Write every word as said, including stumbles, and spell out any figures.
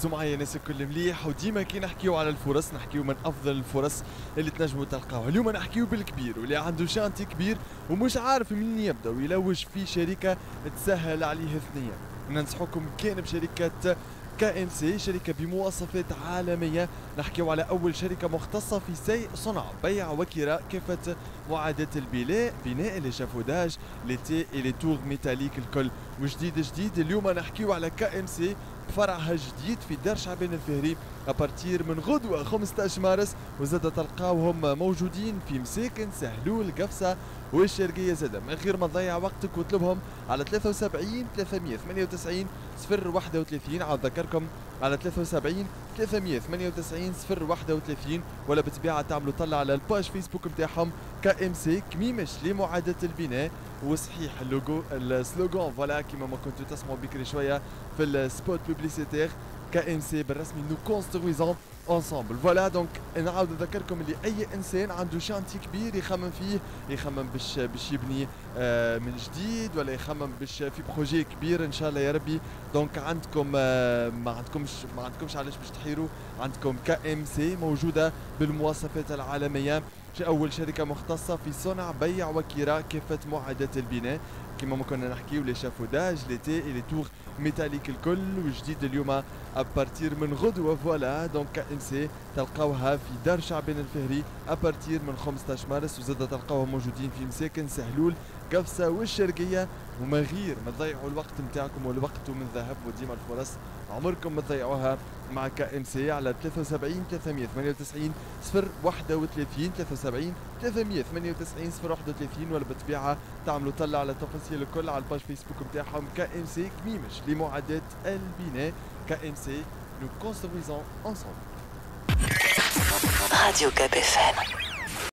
ركزوا معايا ناس الكل مليح، وديما كي نحكيو على الفرص نحكيو من افضل الفرص اللي تنجموا تلقاوها. اليوم نحكيو بالكبير واللي عنده شانتي كبير ومش عارف منين يبدا ويلوج في شركه تسهل عليه ثنيا. ننصحكم كان بشركه كي ام سي، شركة بمواصفات عالمية. نحكيو على أول شركة مختصة في سي صنع بيع وكراء كافة معدات البناء، بناء الإشافوداج، لي تي إي لي تور ميتاليك الكل وجديد جديد. اليوم نحكيو على كي ام سي فرعها جديد في دار شعبان الفهري أبارتير من غدوة خمسطاش مارس، وزاد تلقاوهم موجودين في مساكن سهلول قفصة والشرقية زادة. من غير ما تضيع وقتك واطلبهم على ثلاثة وسبعين ثلاثمية وثمانية وتسعين صفر واحد وثلاثين. عاود ذكركم على ثلاثة وسبعين ثلاثمية وثمانية وتسعين صفر واحد وثلاثين، ولا بالطبيعة تعملوا طلع على الباج فيسبوك نتاعهم كي ام سي كميمش لمعادة البناء. وصحيح اللوجو السلوغان فوالا كيما ما كنتوا تسمعوا بكري شوية في السبوت بوبليسيتير، كي ام سي بالرسمي نو كونسترويزون انصامبل. فوالا دونك نعاود نذكركم اللي اي انسان عنده شانتي كبير يخمم فيه، يخمم باش باش يبني آه من جديد، ولا يخمم باش في بروجي كبير ان شاء الله يا ربي. دونك عندكم آه ما عندكمش ما عندكمش علاش باش تحيروا، عندكم كي ام سي موجوده بالمواصفات العالميه. اول شركه مختصه في صنع بيع وكراء كافه معدات البناء كما ما كنا نحكيو لي شافوداج لي تي لي تور ميتاليك الكل وجديد اليوم ابارتير من غدوه. فوالا دونك كي ام سي تلقاوها في دار شعبان الفهري ابارتير من خمسطاش مارس، وزاد تلقاوهم موجودين في مساكن سهلول قفصه والشرقيه. وما غير ما تضيعوا الوقت نتاعكم، والوقت من ذهب وديما الفرص عمركم ما تضيعوها مع كي ام سي على ثلاثة وسبعين ثلاثمية وثمانية وتسعين صفر واحد وثلاثين ثلاثة وسبعين ثلاثمية وثمانية وتسعين صفر واحد وثلاثين، ولا بالطبيعه تعملوا طلع على التفاصيل الكل على الباج فيسبوك نتاعهم كي ام سي كميمش لمعدات البناء. كي ام سي nous construisons ensemble. Radio Cap F M.